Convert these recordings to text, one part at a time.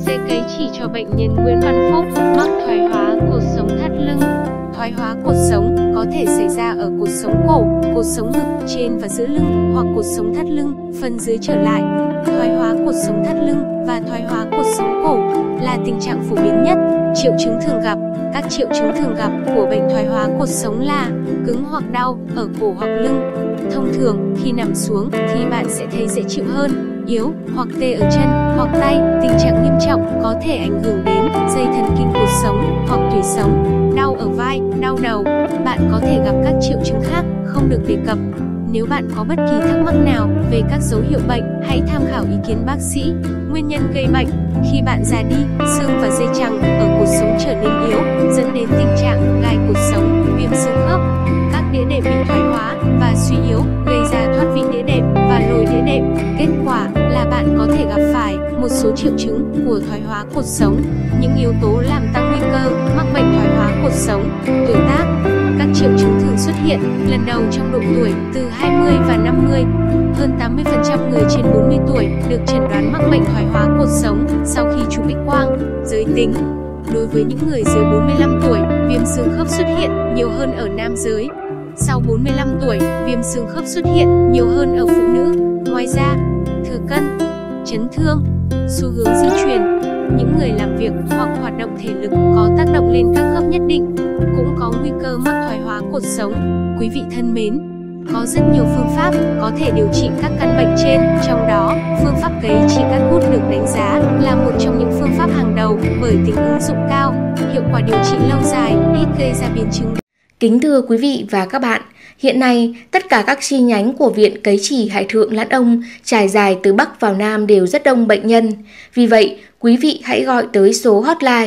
sẽ cấy chỉ cho bệnh nhân Nguyễn Văn Phúc mắc thoái hóa cột sống thắt lưng. Thoái hóa cột sống có thể xảy ra ở cột sống cổ, cột sống ngực trên và giữa lưng hoặc cột sống thắt lưng, phần dưới trở lại. Thoái hóa cột sống thắt lưng và thoái hóa cột sống cổ là tình trạng phổ biến nhất. Triệu chứng thường gặp. Các triệu chứng thường gặp của bệnh thoái hóa cột sống là cứng hoặc đau ở cổ hoặc lưng. Thông thường, khi nằm xuống thì bạn sẽ thấy dễ chịu hơn, yếu hoặc tê ở chân hoặc tay. Tình trạng nghiêm trọng có thể ảnh hưởng đến dây thần kinh cột sống hoặc tủy sống. Đau ở vai, đau đầu. Bạn có thể gặp các triệu chứng khác không được đề cập. Nếu bạn có bất kỳ thắc mắc nào về các dấu hiệu bệnh, hãy tham khảo ý kiến bác sĩ. Nguyên nhân gây bệnh. Khi bạn già đi, xương và dây chằng ở cột sống trở nên yếu, dẫn đến tình trạng gai cột sống, viêm xương khớp. Các đĩa đệm bị thoái hóa và suy yếu, gây ra thoát vị đĩa đệm và lồi đĩa đệm. Kết quả là bạn có thể gặp phải một số triệu chứng của thoái hóa cột sống. Những yếu tố làm tăng nguy cơ mắc bệnh thoái hóa cột sống. Tuổi tác. Các triệu chứng thường xuất hiện lần đầu trong độ tuổi từ 20 và 50. Hơn 80% người trên 40 tuổi được chẩn đoán mắc bệnh thoái hóa cột sống sau khi chụp X-quang. Giới tính. Đối với những người dưới 45 tuổi, viêm xương khớp xuất hiện nhiều hơn ở nam giới. Sau 45 tuổi, viêm xương khớp xuất hiện nhiều hơn ở phụ nữ. Ngoài ra, thừa cân, chấn thương, xu hướng di truyền. Những người làm việc hoặc hoạt động thể lực có tác động lên các khớp nhất định cũng có nguy cơ mắc thoái hóa cột sống. Quý vị thân mến, có rất nhiều phương pháp có thể điều trị các căn bệnh trên, trong đó phương pháp cấy chỉ Catgut được đánh giá là một trong những phương pháp hàng đầu bởi tính ứng dụng cao, hiệu quả điều trị lâu dài, ít gây ra biến chứng. Kính thưa quý vị và các bạn, hiện nay tất cả các chi nhánh của Viện Cấy chỉ Hải Thượng Lãn Ông trải dài từ Bắc vào Nam đều rất đông bệnh nhân. Vì vậy, quý vị hãy gọi tới số hotline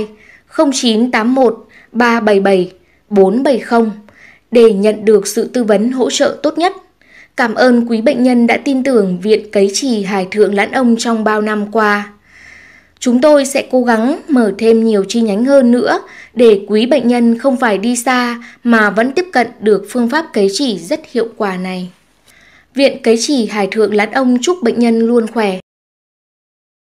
0981 377 470 để nhận được sự tư vấn hỗ trợ tốt nhất. Cảm ơn quý bệnh nhân đã tin tưởng Viện Cấy chỉ Hải Thượng Lãn Ông trong bao năm qua. Chúng tôi sẽ cố gắng mở thêm nhiều chi nhánh hơn nữa để quý bệnh nhân không phải đi xa mà vẫn tiếp cận được phương pháp cấy chỉ rất hiệu quả này. Viện Cấy chỉ Hải Thượng Lãn Ông chúc bệnh nhân luôn khỏe.